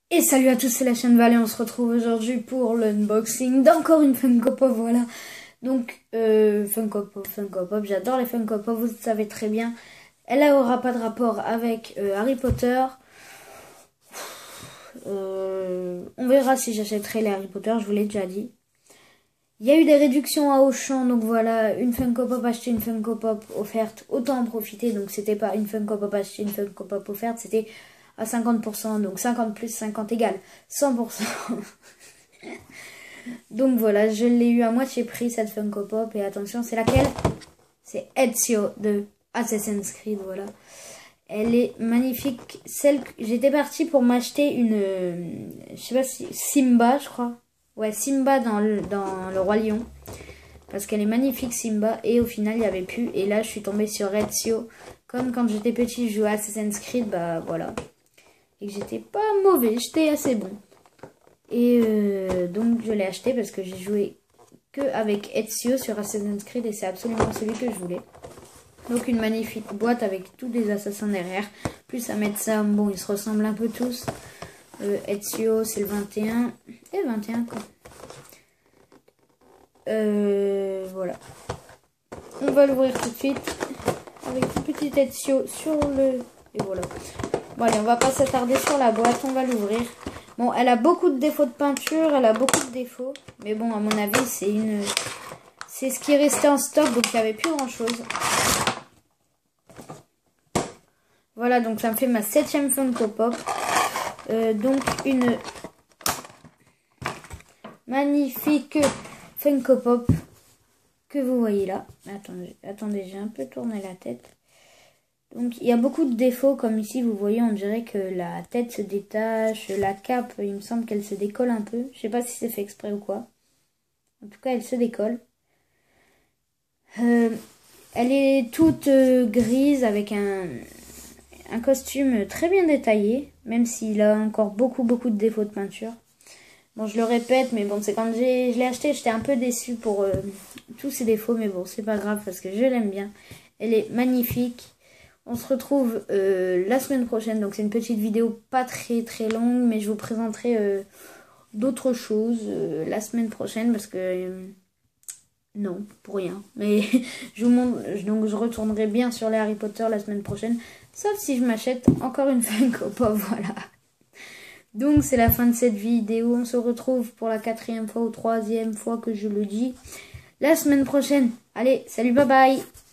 Et salut à tous, c'est la chaîne Val et on se retrouve aujourd'hui pour l'unboxing d'encore une Funko Pop, voilà. Donc, Funko Pop, j'adore les Funko Pop, vous le savez très bien. Elle n'aura pas de rapport avec Harry Potter. On verra si j'achèterai les Harry Potter, je vous l'ai déjà dit. Il y a eu des réductions à Auchan, donc voilà, une Funko Pop achetée, une Funko Pop offerte, autant en profiter. Donc c'était pas une Funko Pop achetée, une Funko Pop offerte, c'était à 50%, donc 50 plus 50 égale 100%. Donc voilà, je l'ai eu à moitié prix cette Funko Pop, et attention, c'est laquelle? C'est Ezio de Assassin's Creed, voilà. Elle est magnifique. J'étais partie pour m'acheter une, je sais pas si, Simba, je crois. Ouais, Simba dans le Roi Lion. Parce qu'elle est magnifique, Simba. Et au final, il n'y avait plus. Et là, je suis tombée sur Ezio. Comme quand j'étais petit, je jouais à Assassin's Creed. Bah voilà. Et que j'étais pas mauvais. J'étais assez bon. Et donc, je l'ai acheté parce que j'ai joué que avec Ezio sur Assassin's Creed. Et c'est absolument celui que je voulais. Donc, une magnifique boîte avec tous les assassins derrière. Plus à mettre ça. Bon, ils se ressemblent un peu tous. Ezio, c'est le 21. Et 21 quoi. Voilà. On va l'ouvrir tout de suite. Avec une petite Ezio sur le... Et voilà. Bon allez, on va pas s'attarder sur la boîte. On va l'ouvrir. Bon, elle a beaucoup de défauts de peinture. Elle a beaucoup de défauts. Mais bon, à mon avis, c'est une... C'est ce qui est resté en stock. Donc, il n'y avait plus grand chose. Voilà, donc ça me fait ma 7e Funko Pop. Donc, une magnifique Funko Pop que vous voyez là. Attendez, j'ai un peu tourné la tête. Donc il y a beaucoup de défauts, comme ici vous voyez, on dirait que la tête se détache, la cape, il me semble qu'elle se décolle un peu. Je sais pas si c'est fait exprès ou quoi. En tout cas, elle se décolle. Elle est toute grise avec un costume très bien détaillé, même s'il a encore beaucoup de défauts de peinture. Bon, je le répète, mais bon, c'est quand je l'ai acheté, j'étais un peu déçue pour tous ses défauts, mais bon, c'est pas grave parce que je l'aime bien. Elle est magnifique. On se retrouve la semaine prochaine, donc c'est une petite vidéo pas très longue, mais je vous présenterai d'autres choses la semaine prochaine parce que... non, pour rien. Mais je vous montre, donc je retournerai bien sur les Harry Potter la semaine prochaine, sauf si je m'achète encore une Funko Pop, voilà. Donc c'est la fin de cette vidéo, on se retrouve pour la 4e fois ou 3e fois que je le dis la semaine prochaine. Allez, salut, bye bye.